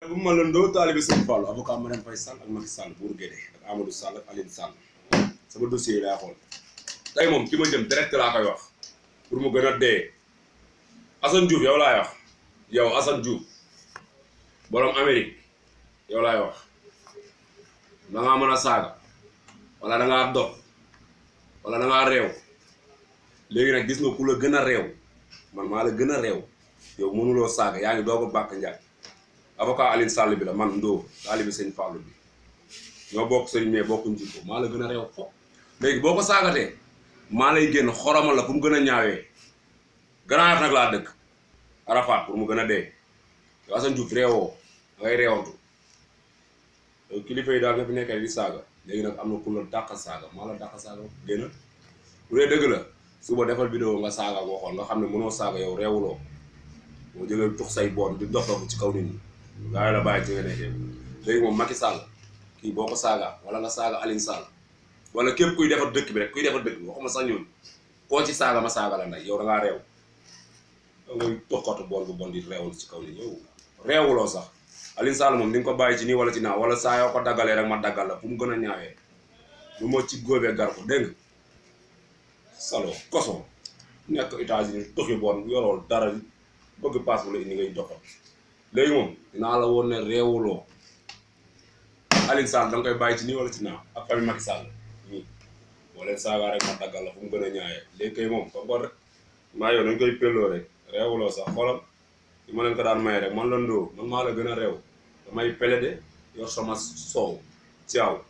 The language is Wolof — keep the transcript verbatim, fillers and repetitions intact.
bu ma la ndoo taalibe Sëñ Fallu avocat Marième Faye Sall ak Macky Sall Bour Guédé ak Amadou Sall ak Aline Sall sama dossier yi laa xool tey moom ki ma jëm direct laa koy wax pour mu gën a dee Assane Diouf yow laay wax yow Assane Diouf borom Amérique yow laay wax da ngaa mën a saaga wala da ngaa dox wala da ngaa réew léegi nag gis nga ku la gën a réew man maa la gën a réew yow mënuloo saaga yaa ngi doog a bàkk njaay avocat Aline Sall bi la man Ndo taalibe Sëñ Fallu bi ñoo bokk sëriñ mais bokkuñ jikko maa la gën a réew fo léegi boo ko saagatee maa lay génn xoromal la fu mu gën a ñaawee Grand nag laa dëkk Arafat pour mu gën a dee yow Assane Diouf réewoo ngay réewantu yow kilifa yi daal nga fi nekkee di saaga léegi nag am na ku la dàq saaga maa la dàq saaga génn bu dee dëgg la suba defal vidéo nga saaga nga xool nga xam ne mënoo saaga yow réewuloo boo jógee tux say boon di dox dox ci kaw nit ñi gaa yi la bàyyi ci nga nekkee léegi moom Macky Sall kii boo ko saaga wala nga saaga Aline Sall wala képp kuy defar dëkk bi rek kuy defar dëkk bi waxuma sax ñun koo ci saaga ma saaga la nday yow da ngaa réew da ngay toxkatu bool bu bon di réewul ci kaw nit ñi yow réewuloo sax Aline Sall moom di nga ko bàyyi ci nii wala ci naaw wala saa yoo ko daggalee rek ma daggal la fu mu gën a ñaawee lu moo ci góobee gar ko dégg nga salo koso nekk États-Unis toxi bon yorool dara bëgg paas bu la indi ngay doxal léegi moom dinaa la woon ne réewuloo Aline Sall da nga koy bàyyi ci nii wala ci naaw ak famille Macky Sall nii boo leen saagaa rek ma daggal la fu mu gën a ñaawee léegi kay moom comme bon rek maa yow dañ koy pelloo rek réewuloo sax xoolal li ma leen ko daan may rek man la Ndo man maa la gën a réew damay pele de yor sama soow ci aw